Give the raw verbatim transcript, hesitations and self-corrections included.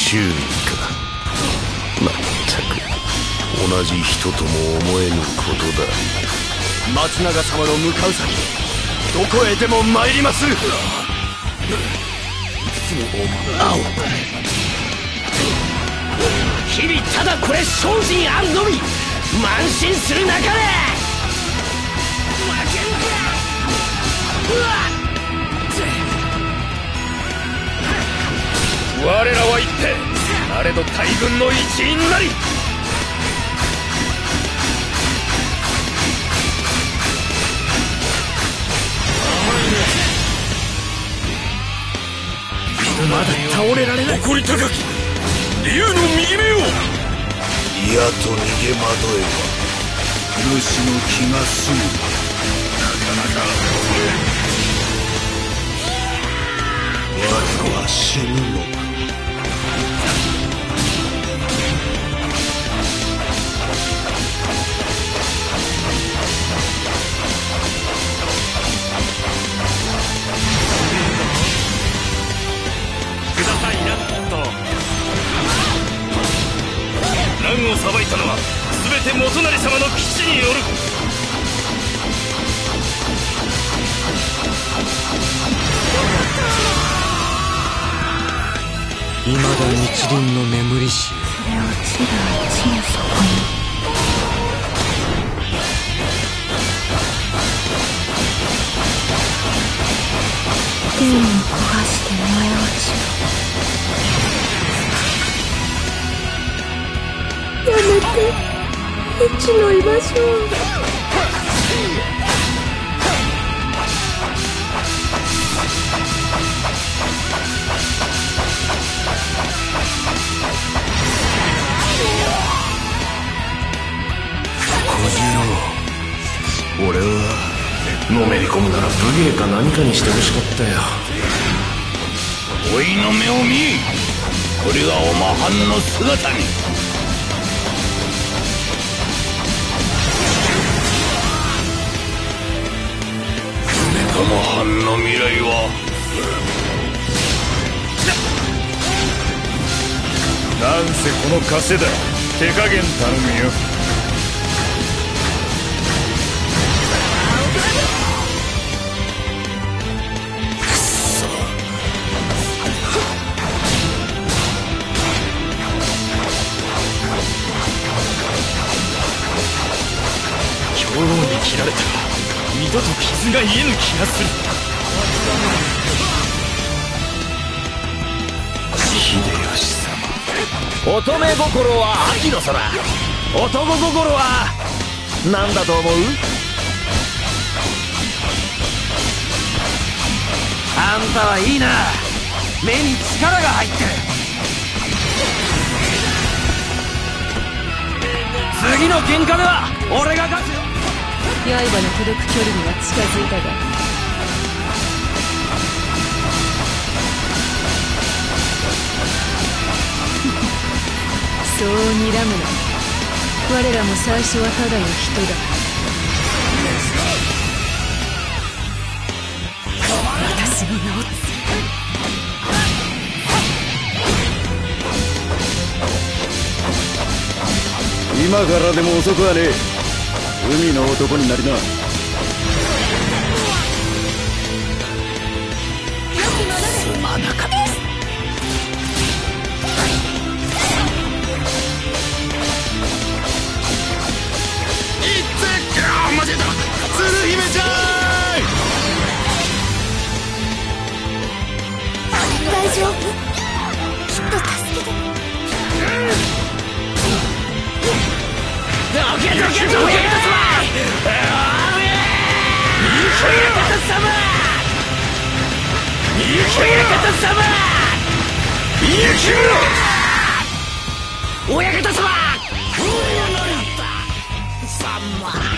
周囲か。まったく同じ人とも思えぬことだ。 松永様の向かう先、どこへでも参ります。 日々ただこれ精進あるのみ。慢心するなかれ。負けるか。うわっ我らは一手なれど大軍の一員なり。 まだ倒れられない。 誇り高き竜の右目を。 いやと逃げ惑えば苦しの気が済む。なかなか我は死ぬのか。 くださいなと。乱を裁いたのは全て元就様の騎士による。 未だ日輪の眠りし。 それを地が地の底に。天に焦がして燃え落ちろ。やめて、うちの居場所を。 小次郎、俺はのめり込むなら武芸か何かにしてほしかったよ。 おいの目を見、これがおまはんの姿に。おまはんの未来はなんせこの加瀬だ。手加減頼むよ。兵糧に切られたら二度と傷が癒えぬ気がする。 秀吉様、 乙女心は秋の空。男心は何だと思う？あんたはいいな。目に力が入ってる。次の喧嘩では俺が勝つよ。 刃の届く距離には近づいたが、そう睨むな。我らも最初はただの人だ。私の名を今からでも遅くはねえ。海の男になりな。 すまなかった。 マジだ、鶴姫ちゃん。 大丈夫？きっと助けて。 どけどけどけ様。親方様。親方様。親方様。さんま。